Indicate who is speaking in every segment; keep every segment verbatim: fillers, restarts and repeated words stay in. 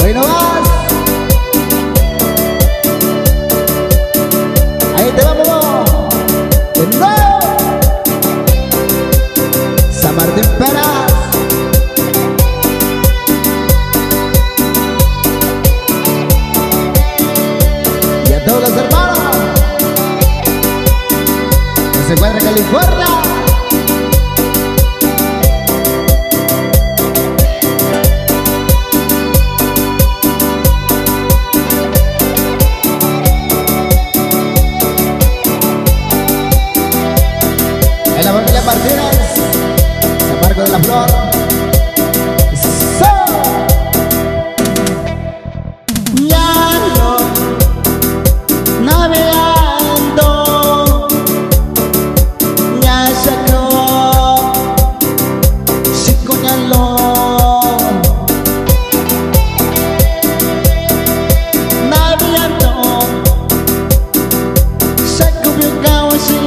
Speaker 1: Hoy no vas. Ahí te vamos. De nuevo. San Martín Peras. Y a todos los hermanos que se encuentran en California. En la familia Martínez, San Marcos de la Flor. ¡So! Ya no navegando, ya se acabó, chico ya lo navegando, se cubrió cao así.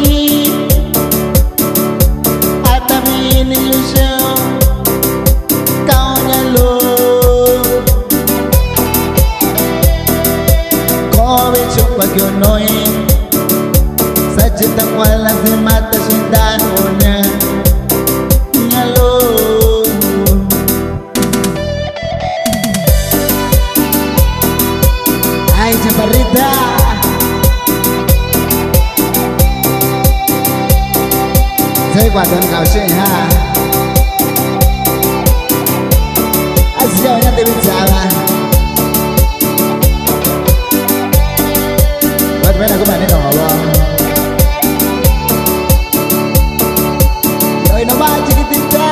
Speaker 1: Que uno es Sachita cual las de mata sin daña Ñalo. Ay, chaparrita, soy cuando en caucheja así ya ya te pensaba. Ven a comer no va. Y hoy no más chiquitita.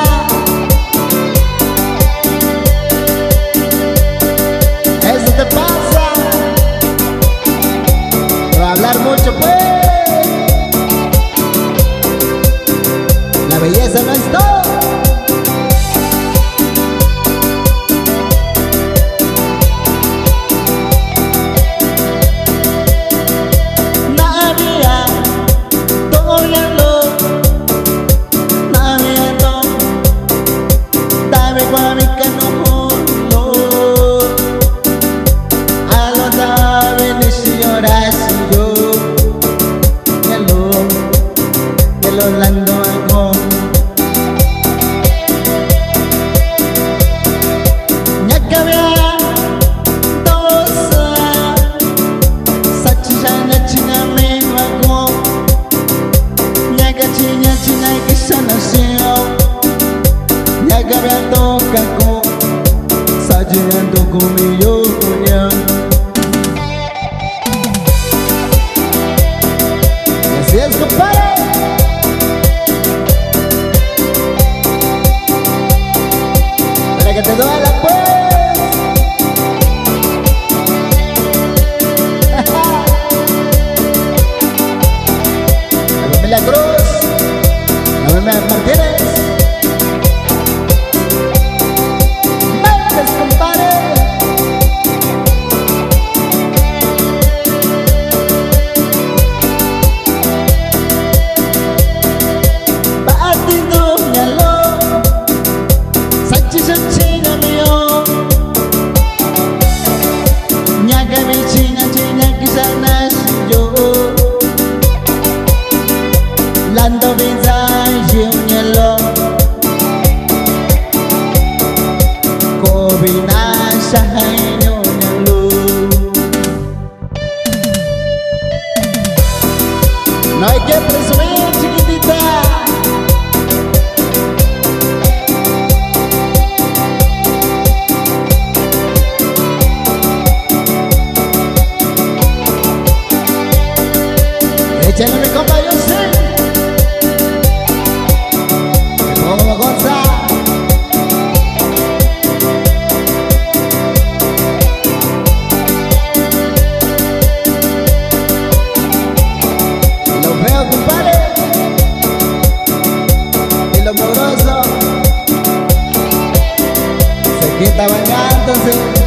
Speaker 1: Eso te pasa por hablar mucho pues. La belleza no es todo.
Speaker 2: que te duela pues. La familia Cruz, la familia Martínez. ¡Méndez, compadre! Lando Binzai Jiunyelo Kobina Shahainu Nyalu. No hay que presumir, chiquitita. Échale mi compa, yo sé. Está bañándose.